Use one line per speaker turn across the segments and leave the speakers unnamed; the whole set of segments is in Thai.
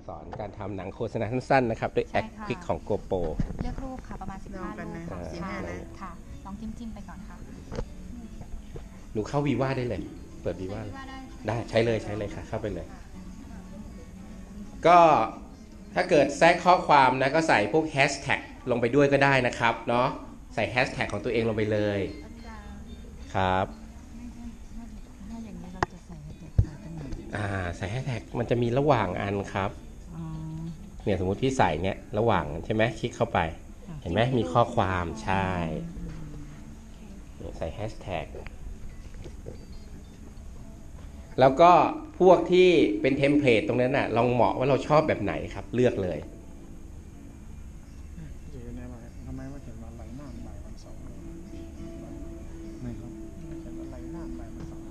อนการทำหนังโฆษณาสั้นๆนะครับด้วยแอคคลิกของ GoPro
เลือกรูปค่ะประมาณ15 รูปค่ะลองจิ้มไปก่อนค่ะ
หนูเข้าวีว่าได้เลยเปิดวีว่าได้ใช้เลยค่ะเข้าไปเลยก็ถ้าเกิดแทรกข้อความนะก็ใส่พวกแฮชแท็กลงไปด้วยก็ได้นะครับเนาะใส่แฮชแท็กของตัวเองลงไปเลยครับ
ถ้าอย่างนี้เราจะใส่แฮชแท็กตรงไหน
ใส่แฮชแท็กมันจะมีระหว่างอันครับเนี่ยสมมุติพี่ใส่เนี่ยระหว่างใช่ไหมคลิกเข้าไปเห็นไหมมีข้อความใช่ใส่แฮชแท็กแล้วก็พวกที่เป็นเทมเพลตตรงนั้นน่ะลองเหมาะว่าเราชอบแบบไหนครับเลือกเลย
ทำไมว่าเขียนว่าไหลน้ำไหลวันเสาร์ไม่ครับเขียนว่าไหลน้ำไหลวันเสาร์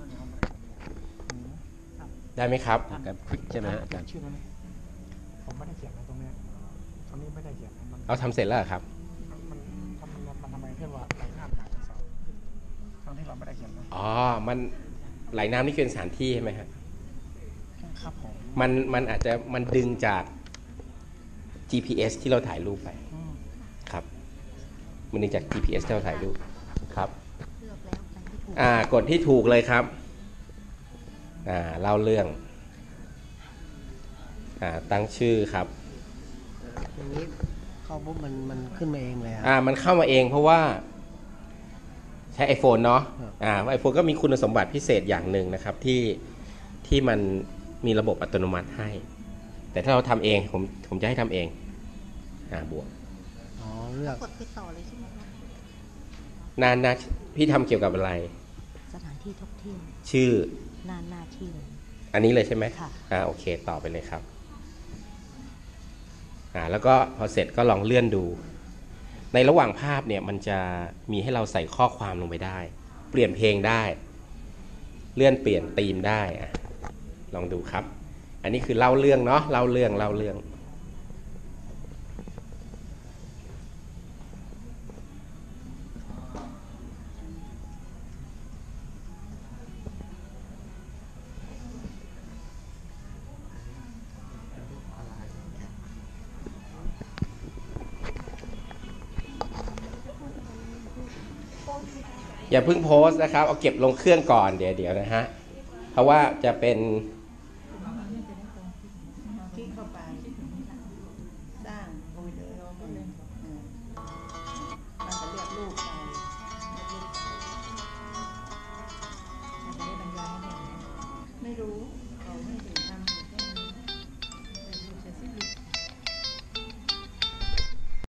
ได้ไหมครับ
การคลิกใช่ไหมอาจารย์
ชื่อนั้นผมไม่ได้เขียนนะตรงนี้ไม่ได้เขียน
เราทำเสร็จแล้วครับ
มันทำไมเพื่อนว่าไหลน้ำไหลวันเสาร์ทั้งที่เราไม่ได้เขียนนะ
มันไหลน้ำนี่เป็นสถานที่ใช่ไหมครับ
ครับผม
มันอาจจะมันดึงจาก GPS ที่เราถ่ายรูปไปครับมันดึงจาก GPS ที่เราถ่ายรูปครับกดที่ถูกเลยครับเล่าเรื่องตั้งชื่อครับ
อย่างนี้เข้าปุ๊บมันขึ้นมาเองเลย
มันเข้ามาเองเพราะว่าใช้ iPhone เนาะiPhone ก็มีคุณสมบัติพิเศษอย่างหนึ่งนะครับที่มันมีระบบอัตโนมัติให้แต่ถ้าเราทำเองผมจะให้ทำเองบวก
เลือก
กดไปต่อเลยใช่ไหม
นานพี่ทำเกี่ยวกับอะไร
สถานที่ท่องเที่ยว
ชื่อ
หน้าที่เลย
อันนี้เลยใช่ไหม
ค่ะ
โอเคต่อไปเลยครับแล้วก็พอเสร็จก็ลองเลื่อนดูในระหว่างภาพเนี่ยมันจะมีให้เราใส่ข้อความลงไปได้เปลี่ยนเพลงได้เลื่อนเปลี่ยนธีมได้ลองดูครับอันนี้คือเล่าเรื่องเนาะเล่าเรื่องอย่าเพิ่งโพสต์นะครับเอาเก็บลงเครื่องก่อนเดี๋ยวนะฮะเพราะว่าจะเป็น
คลิกเข้าไปสร้างโปรดิวเซอร์มันจะเลือกรูป